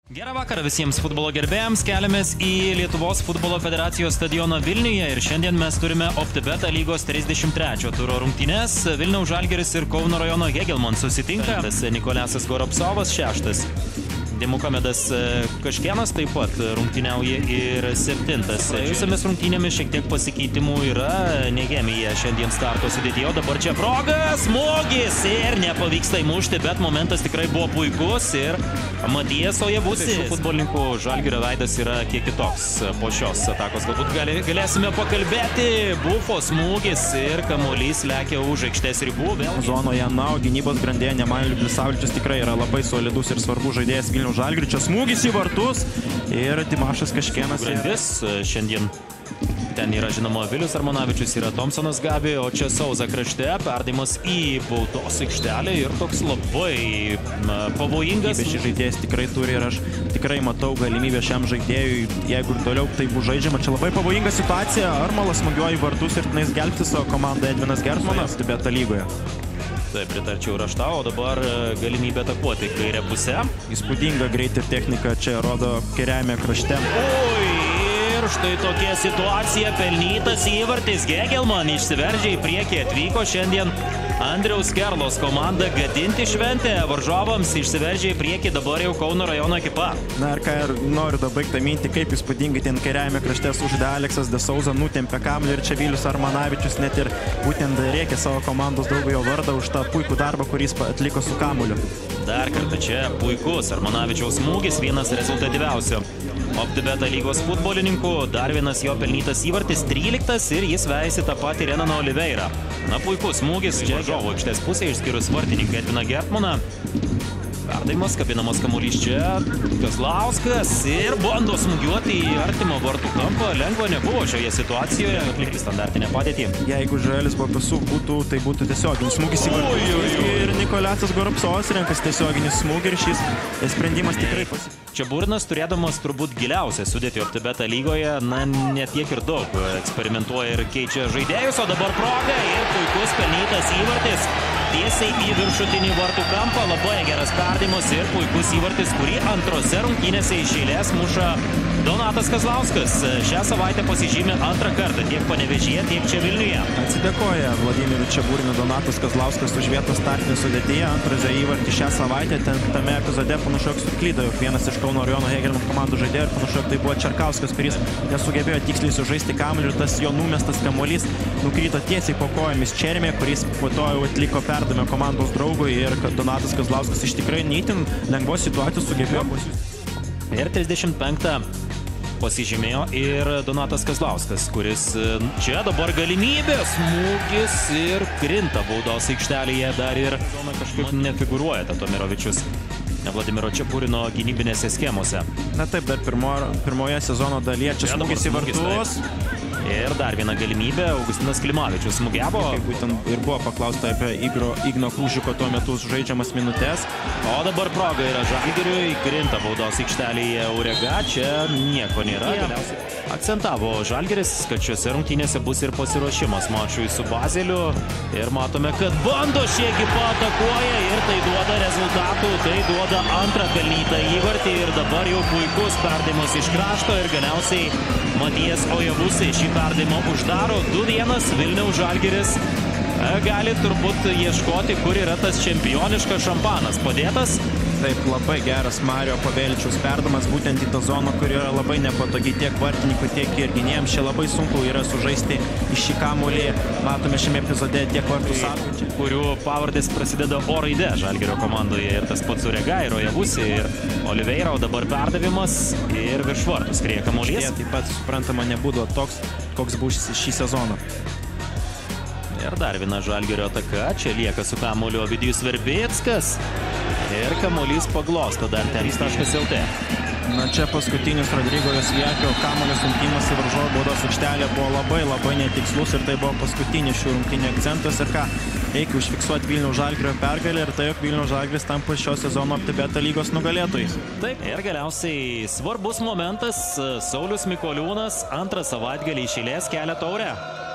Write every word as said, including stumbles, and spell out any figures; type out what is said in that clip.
Gerą vakarą visiems futbolo gerbėjams, keliamės į Lietuvos futbolo federacijos stadioną Vilniuje ir šiandien mes turime Optibet lygos trisdešimt trečio turo rungtynes. Vilniaus Žalgiris ir Kauno rajono Hegelman susitinka. Tas Nikolesas Goropsovas šeštas. Dimukamedas Kaškėnas taip pat rungtyniauja ir septintas. Visomis rungtynėmis šiek tiek pasikeitimų yra. Negemija šiandien starto sudėtyje, o dabar čia proga, smūgis ir nepavyksta įmušti, bet momentas tikrai buvo puikus ir Matijas Ojevusis. Šių futbolininkų Žalgirio veidas yra kiek kitoks po šios atakos. Galbūt gali, galėsime pakalbėti. Bufo smūgis ir kamuolys lekia už aikštės ribų. Vėl zonoje, na, o gynybos grandėje Nemanėlis Blisavičius tikrai yra labai solidus ir svarbus žaidėjas Vilniaus Žalgirio. Čia smūgis į vartus ir Dimašas Kaškėnas. Grandis šiandien. Ten yra žinoma Vilius Armonavičius, yra Thompsonas Gabi, o čia Sauza krašte, perdavimas į baudos aikštelę ir toks labai na, pavojingas. Šis žaidėjas tikrai turi ir aš tikrai matau galimybę šiam žaidėjui, jeigu ir toliau tai bus žaidžiama. Čia labai pavojinga situacija, Armalas smūgiuoja į vartus ir tenais gelbsti savo komandą Edvinas Gertmanas Optibet lygoje. Taip, pritarčiau raštą, o dabar galimybė atakuoti kairę pusę. Įspūdinga greitį ir technika čia rodo kairiajame krašte. Ui! Ir štai tokia situacija, pelnytas įvartis. Hegelman išsiveržė į priekį, atvyko šiandien Andriaus Kerlos komanda gadinti šventę. Varžovams išsiveržė į priekį dabar jau Kauno rajono ekipa. Na ir ką ir noriu dabaigti minti, kaip įspūdingai ten kairiajame krašte sužaidė Aleksas de Souza, nutempė kamuolį ir čia Vilius Armonavičius net ir būtent rėkė savo komandos draugui jo vardą už tą puikų darbą, kurį jis atliko su kamuoliu. Dar kartą čia puikus Armonavičiaus smūgis, vienas rezultatyviausių Optibet lygos futbolininkų, dar vienas jo pelnytas įvartis, tryliktas ir jis veisi tą patį Renaną Oliveirą. Na, puikus smūgis čia varžovų aikštės pusėje, išskyrus vartininką Edviną Gertmaną. Perdavimas, kabinamas kamuolys čia, Kazlauskas ir bando smūgiuoti į artimą vartų kampą. Lengva nebuvo šioje situacijoje atlikti standartinę padėtį. Jeigu Žaelis Babasuk būtų, tai būtų tiesioginis smūgis į vartus. Ir Nikolesas Goropsovas renkas tiesioginis smūgis ir šis sprendimas tikrai pasikeitė. Čia Burnas, turėdamas turbūt giliausią sudėtį Optibet lygoje, na, ne tiek ir daug eksperimentuoja ir keičia žaidėjus, o dabar proga ir puikus pelnytas įvartis. Tiesiai į viršutinį vartų kampą, labai geras perdavimas ir puikus įvartis, kurį antrose rungtynėse iš eilės muša Donatas Kazlauskas. Šią savaitę pasižymė antrą kartą tiek Panevėžyje, tiek čia Vilniuje. Atsidėkoja Vladimirui Čeburinui Donatas Kazlauskas už vietą startinį sudėtyje. Antrąją įvartį šią savaitę ten, tame epizode panašu, jog suklydo, jog vienas iš Kauno rajono Hegelman komandų žaidėjų ir panašu, jog tai buvo Čerkauskas, kuris nesugebėjo tiksliai sužaisti kamuolį ir tas jo numestas kamuolys nukrito tiesiai po kojomis Čermė, kuris po to jau atliko perdavimą komandos draugui ir Donatas Kazlauskas iš tikrai neįtin lengvos situacijos sugebėjo pasiūsti. Ir trisdešimt penktą pasižymėjo ir Donatas Kazlauskas, kuris čia dabar galimybė, smūgis ir krinta baudos aikštelėje, dar ir kažkaip nefigūruoja Tatomirovičius Vladimiro Čepurino gynybinėse schemose. Na taip, dar pirmo, pirmoje sezono dalyje čia smūgis į vartus. Ir dar viena galimybė, Augustinas Klimavičius smūgiavo. Būtent ir buvo paklausta apie Igro, Igno Kružiko tuo metu žaidžiamas minutės. O dabar proga yra Žalgiriui, krinta baudos aikštelėje Urega, čia nieko nėra. Galiausiai akcentavo Žalgiris, kad šiuose rungtynėse bus ir pasiruošimas mačui su Bazeliu. Ir matome, kad bando šie ekipa atakuoja ir tai duoda rezultatų, tai duoda antrą pelnytą įvartį ir dabar jau puikus perdavimas iš krašto ir galiausiai Matijas Ojevusis šį perdavimą uždaro. Du vienas Vilniaus Žalgiris gali turbūt ieškoti, kur yra tas čempioniškas šampanas padėtas. Taip, labai geras Mario Paveličiaus perdavimas būtent į tą zoną, kur yra labai nepatogi tiek vartininkų, tiek ir gynėjams. Čia labai sunku yra sužaisti iš šį kamuolį. Matome šiame epizode tiek vartų sargų, kurių pavardės prasideda O raide Žalgirio komandoje. Ir tas pats Urega, ir Ojevusi, ir Oliveira, o dabar perdavimas ir virš vartų skrieja kamuolys. Taip pat, suprantama, nebūdavo toks, koks bus šį sezoną. Ir dar viena Žalgirio ataka. Čia lieka su kamuoliu Ovidijus Verbickas. Ir kamuolys paglosto dar trys taškas L T. Na čia paskutinis Rodrigo Josviakio kamuolio sunkimas į varžovų baudos aikštelę buvo labai labai netikslus ir tai buvo paskutinis šių rungtynių akcentas. Ir ką, reikia užfiksuoti Vilniaus Žalgirio pergalę ir tai, jog Vilniaus Žalgiris tampa šio sezono Optibet lygos nugalėtojais. Taip, ir galiausiai svarbus momentas. Saulius Mikoliūnas antrą savaitgalį iš eilės kelia taurę.